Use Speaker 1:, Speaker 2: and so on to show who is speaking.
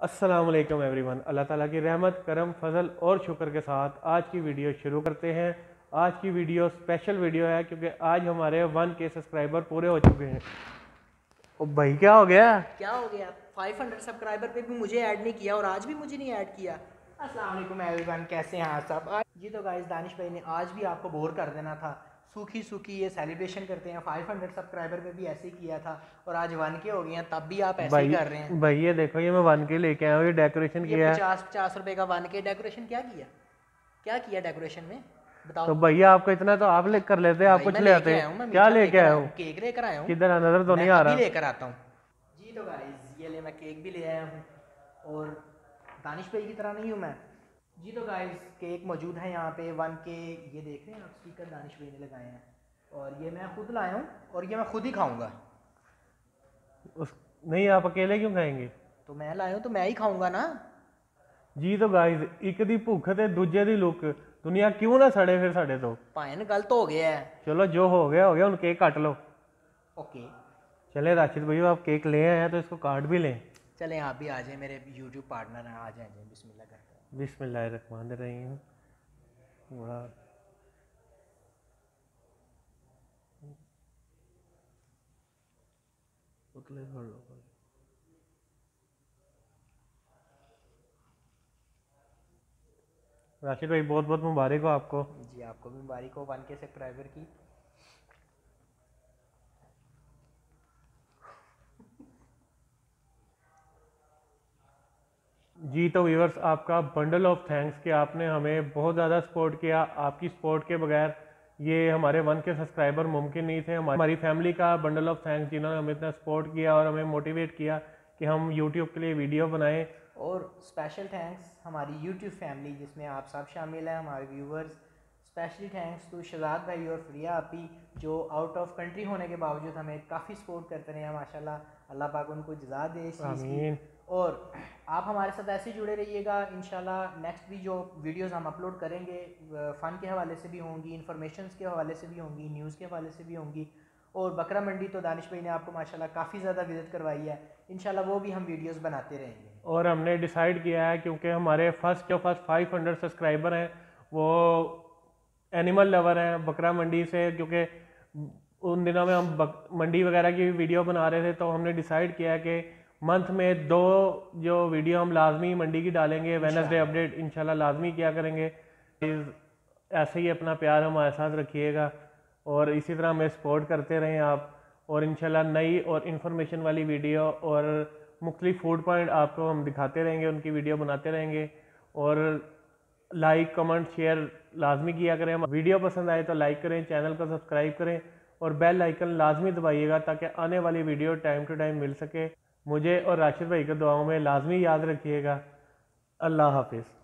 Speaker 1: अस्सलाम वालेकुम एवरीवन। अल्लाह ताला की रहमत करम फजल और शुक्र के साथ आज की वीडियो शुरू करते हैं। आज की वीडियो स्पेशल वीडियो है क्योंकि आज हमारे 1K सब्सक्राइबर पूरे हो चुके हैं। ओ भाई क्या हो गया?
Speaker 2: 500 सब्सक्राइबर पे भी मुझे ऐड नहीं किया और आज भी मुझे नहीं ऐड किया। अस्सलाम वालेकुम एवरीवन, कैसे हैं आप सब? जी तो गाइस, दानिश भाई ने आज भी आपको बोर कर देना था। सूखी सूखी ये सेलिब्रेशन करते हैं। 500 सब्सक्राइबर पे भी ऐसे ही किया था और आज 1K हो गए हैं, तब भी आप ऐसे ही कर रहे हैं।
Speaker 1: भाई ये देखो, ये मैं 1K लेके आया हूँ, ये डेकोरेशन
Speaker 2: ये
Speaker 1: किया है।
Speaker 2: 50 रुपए का 1K डेकोरेशन क्या किया डेकोरेशन में बताओ।
Speaker 1: तो भैया आपको इतना तो आप लेकर लेते, आप कुछ ले आते। क्या लेके आया हूँ?
Speaker 2: केक लेकर आया हूँ।
Speaker 1: किधर नजर तो नहीं आ रहा।
Speaker 2: लेकर आता हूँ जी। तो गाइस ये ले, मैं केक भी ले आया हूँ और दानिश भाई की तरह नहीं हूँ मैं जी। तो गाइस केक मौजूद है यहाँ पे 1K। ये देख रहे हैं आप, स्पीकर दानिश भाई ने लगाए हैं और ये मैं खुद लाया हूँ और ये मैं खुद ही खाऊंगा।
Speaker 1: नहीं, आप अकेले क्यों खाएंगे?
Speaker 2: तो मैं लाया हूँ तो मैं ही खाऊंगा ना
Speaker 1: जी। तो गाइस एक दी भूख ते दूजे दी लुक, दुनिया क्यों ना सड़े फिर साढ़े तो।
Speaker 2: भाई गलत हो गया है।
Speaker 1: चलो जो हो गया हो गया, उन केक काट लो।
Speaker 2: ओके
Speaker 1: चले राशिद भैया, आप केक ले आए हैं तो इसको काट भी लें।
Speaker 2: चलें आप भी आ जाए, मेरे यूट्यूब पार्टनर हैं, आ जाए बिस्मिल्लाह करते हैं।
Speaker 1: बिस्मिल्लाहिर्रहमानिर्रहीम। बड़ा उतले कर लो। राशिद भाई बहुत बहुत मुबारक हो आपको।
Speaker 2: जी आपको भी मुबारक हो 1K सब्सक्राइबर की।
Speaker 1: जी तो व्यूअर्स, आपका बंडल ऑफ थैंक्स कि आपने हमें बहुत ज़्यादा सपोर्ट किया। आपकी सपोर्ट के बगैर ये हमारे 1K सब्सक्राइबर मुमकिन नहीं थे। हमारी फैमिली का बंडल ऑफ थैंक्स, जिन्होंने हमें इतना सपोर्ट किया और हमें मोटिवेट किया कि हम यूट्यूब के लिए वीडियो बनाएं।
Speaker 2: और स्पेशल थैंक्स हमारी यूट्यूब फैमिली जिसमें आप सब शामिल हैं, हमारे viewers. Specially thanks to Shahzad भाई और फ्रिया आपी, जो आउट ऑफ कंट्री होने के बावजूद हमें काफ़ी सपोर्ट करते रहे हैं। माशाल्लाह, अल्लाह पाक उनको जज़ा दे इस चीज़ की। और आप हमारे साथ ऐसे जुड़े रहिएगा। इंशाल्लाह नेक्स्ट भी जो वीडियोस हम अपलोड करेंगे फ़न के हवाले से भी होंगी, इन्फॉर्मेशन के हवाले से भी होंगी, न्यूज़ के हवाले से भी होंगी। और बकरा मंडी तो दानिश भाई ने आपको माशाल्लाह काफ़ी ज़्यादा विज़िट करवाई है। इंशाल्लाह वो भी हम वीडियोस बनाते रहेंगे।
Speaker 1: और हमने डिसाइड किया है, क्योंकि हमारे फर्स्ट 500 सब्सक्राइबर हैं वो एनिमल लवर हैं बकरा मंडी से, क्योंकि उन दिनों में हम मंडी वगैरह की वीडियो बना रहे थे, तो हमने डिसाइड किया कि मंथ में 2 जो वीडियो हम लाजमी मंडी की डालेंगे। वेडनेसडे अपडेट इंशाल्लाह लाजमी किया करेंगे। ऐसे ही अपना प्यार हमारे साथ रखिएगा और इसी तरह हमें सपोर्ट करते रहें आप। और इंशाल्लाह नई और इन्फॉर्मेशन वाली वीडियो और मुख्तलिफ फूड पॉइंट आपको हम दिखाते रहेंगे, उनकी वीडियो बनाते रहेंगे। और लाइक कमेंट शेयर लाजमी किया करें। वीडियो पसंद आए तो लाइक करें, चैनल को सब्सक्राइब करें और बेल आइकन लाजमी दबाइएगा ताकि आने वाली वीडियो टाइम टू टाइम मिल सके। मुझे और राशिद भाई को दुआओं में लाजमी याद रखिएगा। अल्लाह हाफिज़।